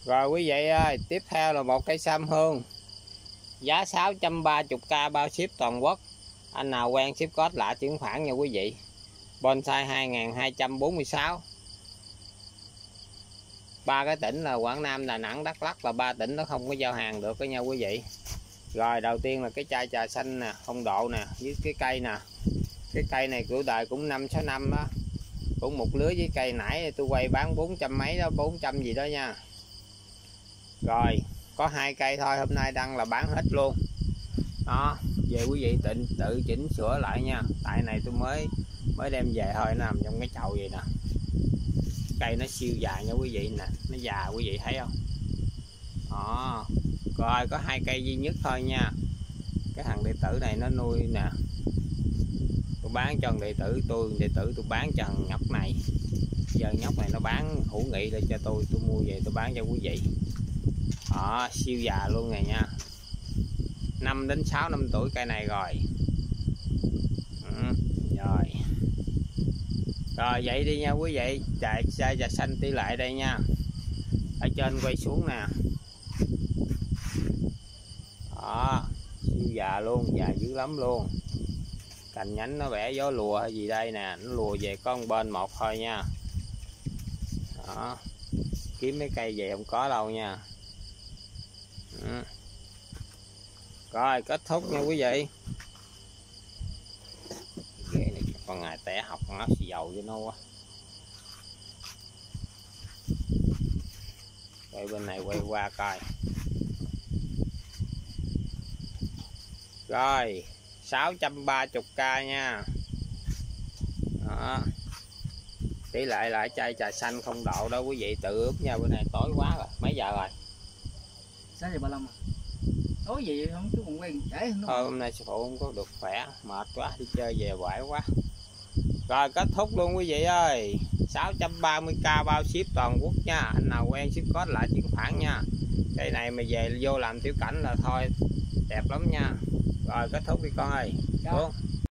Rồi quý vị ơi, tiếp theo là một cây sâm hương. Giá 630k bao ship toàn quốc. Anh nào quen ship code lạ chuyển khoản nha quý vị. Bonsai 2246. Ba cái tỉnh là Quảng Nam, Đà Nẵng, Đắk Lắk là ba tỉnh đó không có giao hàng được đó nha quý vị. Rồi đầu tiên là cái chai trà xanh nè, không độ nè, với cái cây nè. Cái cây này của đời cũng 5-6 năm đó. Cũng một lứa với cây nãy tôi quay bán 400 mấy đó, 400 gì đó nha. Rồi có 2 cây thôi, hôm nay đăng là bán hết luôn đó. Về quý vị tự chỉnh sửa lại nha, tại này tôi mới đem về thôi, nó nằm trong cái chậu vậy nè. Cây nó siêu dài nha quý vị nè, nó già quý vị thấy không đó. Rồi có 2 cây duy nhất thôi nha. Cái thằng đệ tử này nó nuôi nè, tôi bán cho đệ tử tôi bán cho thằng nhóc này. Giờ nhóc này nó bán hữu nghị để cho tôi mua về tôi bán cho quý vị đó. Siêu già luôn này nha, 5 đến 6 năm tuổi cây này rồi. Rồi rồi vậy đi nha quý vị. Chai trà xanh tỷ lệ đây nha, ở trên quay xuống nè đó. Siêu già luôn, già dữ lắm luôn. Cành nhánh nó bẻ gió lùa hay gì đây nè, nó lùa về con bên một thôi nha đó. Kiếm mấy cây về không có đâu nha. Rồi kết thúc nha quý vị. Ghê này, con ngày té học nó xì dầu với nó quá. Rồi bên này quay qua coi. Rồi 630k nha đó. Tỷ lệ lại chai trà xanh không độ đó quý vị, tự ướp nha. Bữa nay tối quá rồi, mấy giờ rồi? 6:35 à. Tối gì không chú còn quen trễ không? Thôi hôm nay sư phụ không có được khỏe, mệt quá, đi chơi về quải quá. Rồi kết thúc luôn quý vị ơi. 630k bao ship toàn quốc nha. Anh nào quen ship code lại chuyển khoản nha. Cây này mà về vô làm tiểu cảnh là thôi đẹp lắm nha. Rồi kết thúc đi con ơi. Đúng.